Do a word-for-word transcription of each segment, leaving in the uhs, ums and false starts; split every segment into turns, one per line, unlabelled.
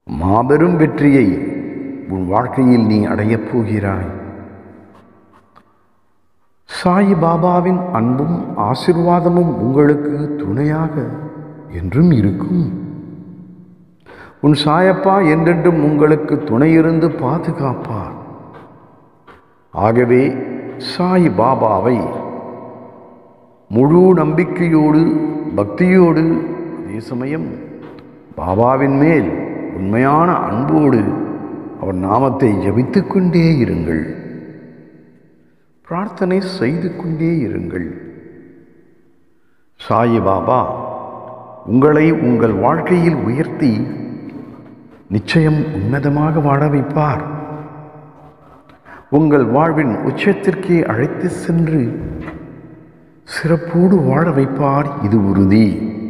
மாபெரும் வெற்றியை உன் வாழ்க்கையில் நீ அடையப் போகிறாய். சாயி பாபாவின் அன்பும் ஆசீர்வாதமும் உங்களுக்கு துணையாக என்றும் இருக்கும். உன் சாயப்பா என்றென்றும் உங்களுக்கு துணையிருந்து பாதுகாப்பார். ஆகவே சாயி பாபாவை முழு நம்பிக்கையோடு பக்தியோடு அதே சமயம் பாபாவின் மேல் உண்மையான அன்போடு அவர் நாமத்தை ஜபித்துக் கொண்டே இருங்கள். பிரார்த்தனை செய்து கொண்டே இருங்கள். சாயி பாபா உங்களை உங்கள் வாழ்க்கையில் உயர்த்தி நிச்சயம் உன்னதமாக வாழ வைப்பார். உங்கள் வாழ்வின் உச்சத்திற்கே அழைத்து சென்று சிறப்போடு வாழ வைப்பார், இது உறுதி.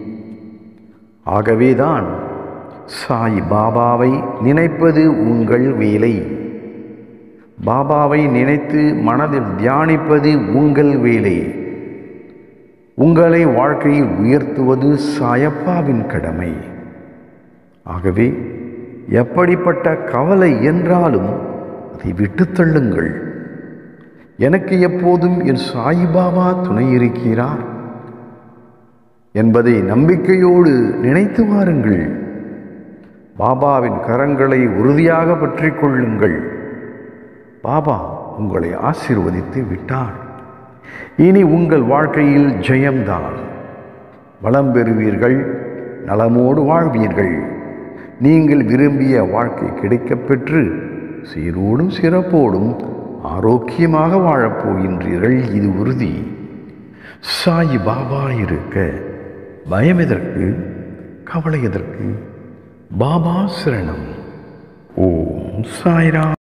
ஆகவேதான் சாயி பாபாவை நினைப்பது உங்கள் வேலை. பாபாவை நினைத்து மனதில் தியானிப்பது உங்கள் வேலை. உங்களை வாழ்க்கையில் உயர்த்துவது சாயப்பாவின் கடமை. ஆகவே எப்படிப்பட்ட கவலை என்றாலும் அதை விட்டு தள்ளுங்கள். எனக்கு எப்போதும் என் சாயிபாபா துணை இருக்கிறார் என்பதை நம்பிக்கையோடு நினைத்து வாருங்கள். பாபாவின் கரங்களை உறுதியாக பற்றி கொள்ளுங்கள். பாபா உங்களை ஆசீர்வதித்து விட்டார். இனி உங்கள் வாழ்க்கையில் ஜெயம்தான். வளம் பெறுவீர்கள், நலமோடு வாழ்வீர்கள். நீங்கள் விரும்பிய வாழ்க்கை கிடைக்கப் பெற்று சீரோடும் சிறப்போடும் ஆரோக்கியமாக வாழப்போகின்றீர்கள், இது உறுதி. சாயி பாபா இருக்க பயம் எதற்கு, கவலை எதற்கு? பாபா சரணம். ஓம் சாய்ராம்.